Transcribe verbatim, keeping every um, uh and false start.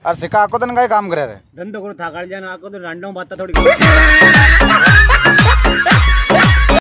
और सिका आको दिन का काम करे रे धंधो करो था जाना आको तो रांडों बात थोड़ी